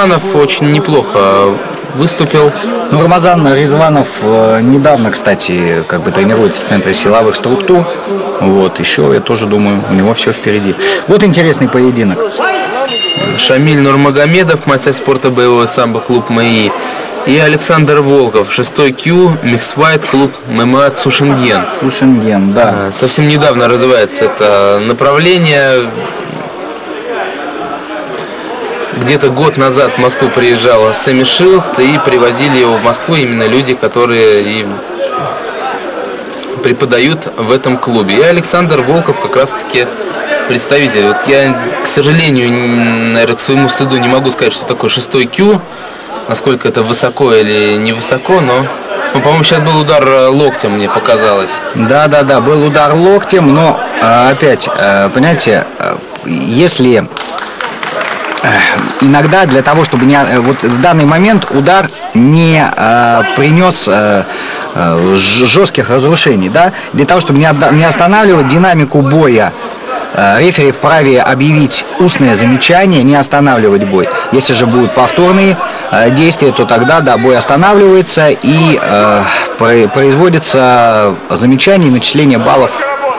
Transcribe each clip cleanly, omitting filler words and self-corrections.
Ризванов очень неплохо выступил. Ну, Рамазан Ризванов недавно, кстати, как бы тренируется в центре силовых структур. Вот, еще, я тоже думаю, у него все впереди. Вот интересный поединок. Шамиль Нурмагомедов, мастер спорта боевого самбо, клуб МАИ. И Александр Волков, 6-й Q, миксфайт, клуб ММА Цушинген. Цушинген, да. Совсем недавно развивается это направление. Где-то год назад в Москву приезжала Сэмми Шилд, и привозили его в Москву именно люди, которые и преподают в этом клубе. И Александр Волков как раз-таки представитель. Вот я, к сожалению, наверное, к своему стыду не могу сказать, что такое 6-й Q, насколько это высоко или невысоко, но, по-моему, сейчас был удар локтем, мне показалось. Да, был удар локтем, но опять, понимаете, если иногда для того, чтобы не, вот в данный момент удар не принес жестких разрушений, да, для того, чтобы не останавливать динамику боя, рефери вправе объявить устное замечание, не останавливать бой. Если же будут повторные действия, то тогда, да, бой останавливается и производится замечание и начисление баллов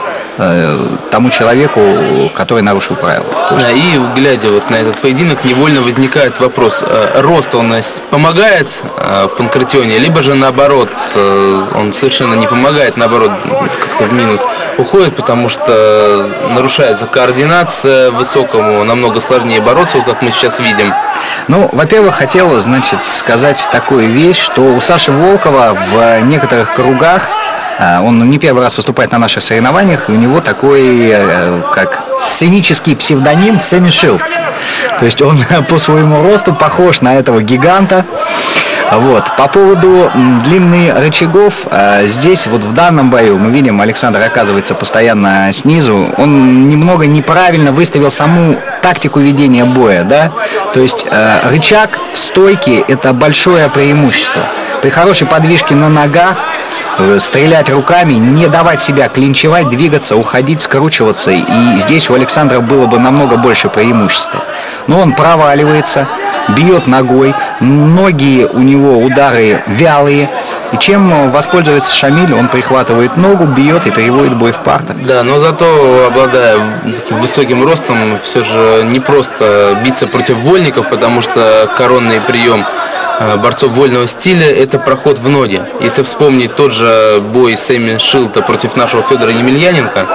тому человеку, который нарушил правила. Да, и глядя вот на этот поединок, невольно возникает вопрос: рост он помогает в панкратионе, либо же наоборот, он совершенно не помогает, наоборот, как-то в минус уходит, потому что нарушается координация, высокому намного сложнее бороться, вот как мы сейчас видим. Ну, во-первых, хотел, значит, сказать такую вещь, что у Саши Волкова в некоторых кругах, он не первый раз выступает на наших соревнованиях, и у него такой, как сценический псевдоним Сэмми Шилд. То есть он по своему росту похож на этого гиганта. Вот. По поводу длины рычагов, здесь вот в данном бою мы видим, Александр оказывается постоянно снизу. Он немного неправильно выставил саму тактику ведения боя, да? То есть рычаг в стойке – это большое преимущество. При хорошей подвижке на ногах стрелять руками, не давать себя клинчевать, двигаться, уходить, скручиваться. И здесь у Александра было бы намного больше преимущества. Но он проваливается, бьет ногой, ноги у него удары вялые. И чем воспользуется Шамиль? Он прихватывает ногу, бьет и переводит бой в партер. Да, но зато, обладая таким высоким ростом, все же не просто биться против вольников, потому что коронный прием борцов вольного стиля — это проход в ноги. Если вспомнить тот же бой Сэмми Шилда против нашего Федора Емельяненко,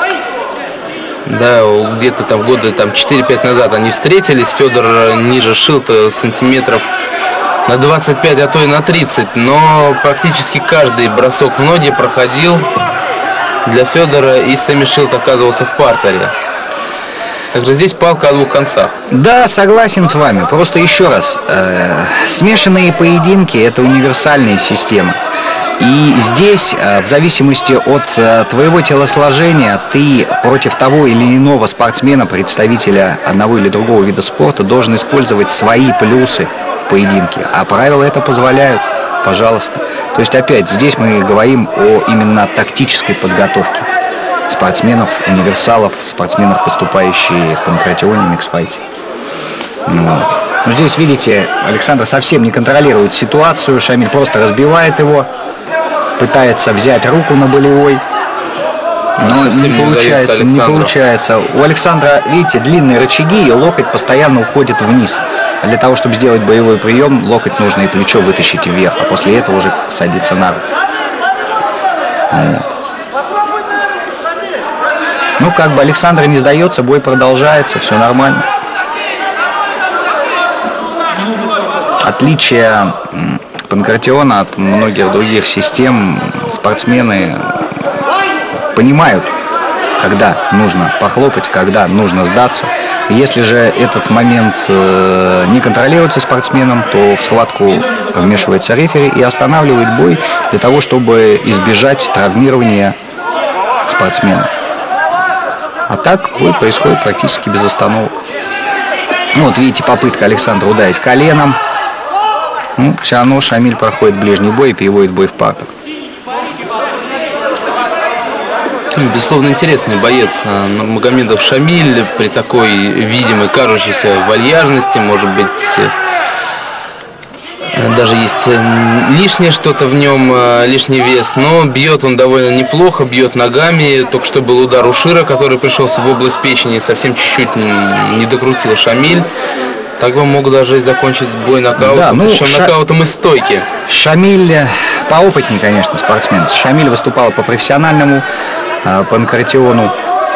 да, где-то там года 4-5 назад они встретились, Федор ниже Шилда сантиметров на 25, а то и на 30, но практически каждый бросок в ноги проходил для Федора, и Сэмми Шилд оказывался в партере. Также здесь палка о двух концах. Да, согласен с вами. Просто еще раз, смешанные поединки – это универсальная система. И здесь, в зависимости от твоего телосложения, ты против того или иного спортсмена, представителя одного или другого вида спорта, должен использовать свои плюсы в поединке. А правила это позволяют. Пожалуйста. То есть, опять, здесь мы говорим о именно тактической подготовке спортсменов, универсалов, спортсменов, выступающих в панкратионе, миксфайте. Но здесь, видите, Александр совсем не контролирует ситуацию, Шамиль просто разбивает его, пытается взять руку на болевой, но не получается. У Александра, видите, длинные рычаги, и локоть постоянно уходит вниз. Для того, чтобы сделать боевой прием, локоть нужно и плечо вытащить вверх, а после этого уже садиться на руку. Вот. Ну, как бы Александр не сдается, бой продолжается, все нормально. Отличие панкратиона от многих других систем: спортсмены понимают, когда нужно похлопать, когда нужно сдаться. Если же этот момент не контролируется спортсменом, то в схватку вмешивается рефери и останавливает бой для того, чтобы избежать травмирования спортсмена. А так бой происходит практически без остановок. Ну, вот видите, попытка Александра ударить коленом. Ну, все равно Шамиль проходит ближний бой и переводит бой в партер. Безусловно, интересный боец Нурмагомедов Шамиль при такой видимой, кажущейся вальяжности, может быть, Даже есть лишнее что-то в нем, лишний вес, но бьет он довольно неплохо, бьет ногами. Только что был удар у Шира, который пришелся в область печени, совсем чуть-чуть не докрутил Шамиль. Так бы мог даже и закончить бой нокаутом, да, ну, причем нокаутом из стойки. Шамиль поопытнее, конечно, спортсмен. Шамиль выступал по профессиональному панкратиону.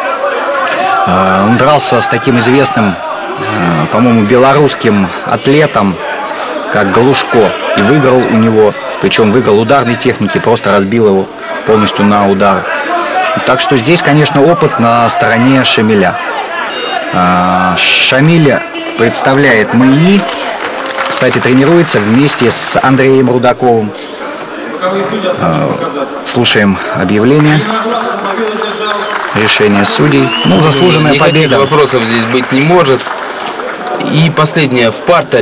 Он дрался с таким известным, по-моему, белорусским атлетом, как Галушко, и выиграл у него, причем выиграл ударной техники, просто разбил его полностью на ударах. Так что здесь, конечно, опыт на стороне Шамиля. Шамиль представляет МИИ, кстати, тренируется вместе с Андреем Рудаковым. Слушаем объявление, решение судей. Ну, заслуженная победа. Никаких вопросов здесь быть не может. И последнее, в партере.